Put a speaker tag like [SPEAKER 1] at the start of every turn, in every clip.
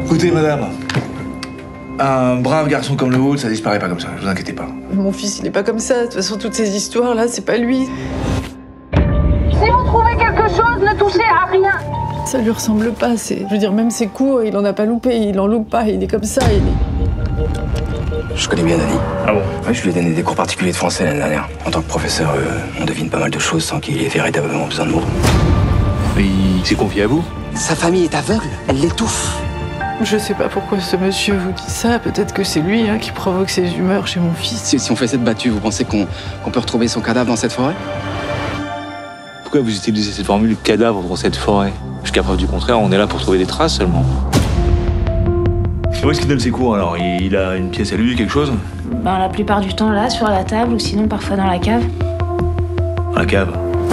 [SPEAKER 1] Écoutez, madame, un brave garçon comme le vôtre, ça disparaît pas comme ça, ne vous inquiétez pas.
[SPEAKER 2] Mon fils, il est pas comme ça. De toute façon, toutes ces histoires-là, c'est pas lui.
[SPEAKER 3] Si vous trouvez quelque chose, ne touchez à rien.
[SPEAKER 2] Ça lui ressemble pas. Je veux dire, même ses cours, il en a pas loupé. Il en loupe pas. Il est comme ça.
[SPEAKER 4] Je connais bien Dany.
[SPEAKER 1] Ah bon?
[SPEAKER 4] Ouais, je lui ai donné des cours particuliers de français l'année dernière. En tant que professeur, on devine pas mal de choses sans qu'il ait véritablement besoin de mots.
[SPEAKER 1] Il s'est confié à vous?
[SPEAKER 4] Sa famille est aveugle, elle l'étouffe.
[SPEAKER 2] Je sais pas pourquoi ce monsieur vous dit ça. Peut-être que c'est lui qui provoque ses humeurs chez mon fils.
[SPEAKER 4] Si on fait cette battue, vous pensez qu'on peut retrouver son cadavre dans cette forêt?
[SPEAKER 1] Pourquoi vous utilisez cette formule cadavre dans cette forêt? Jusqu'à preuve du contraire, on est là pour trouver des traces seulement. Et où est-ce qu'il donne ses cours alors? Il a une pièce à lui, quelque chose?
[SPEAKER 5] Ben, la plupart du temps là, sur la table, ou sinon parfois dans la cave.
[SPEAKER 1] Dans la cave.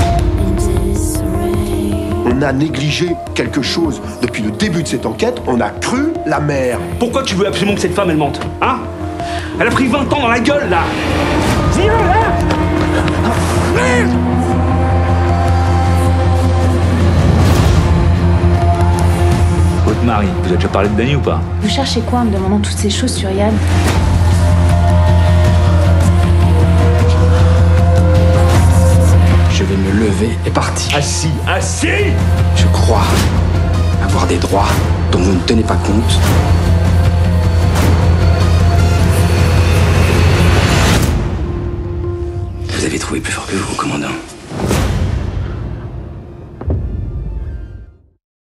[SPEAKER 6] On a négligé quelque chose. Depuis le début de cette enquête, on a cru la mère.
[SPEAKER 7] Pourquoi tu veux absolument que cette femme, elle mente? Hein? Elle a pris 20 ans dans la gueule, là! Viens, là! Merde!
[SPEAKER 1] Votre mari, vous avez déjà parlé de Dany ou pas?
[SPEAKER 5] Vous cherchez quoi en me demandant toutes ces choses sur Yann?
[SPEAKER 4] Je vais me lever et partir.
[SPEAKER 7] Assis, assis!
[SPEAKER 4] Je crois avoir des droits dont vous ne tenez pas compte.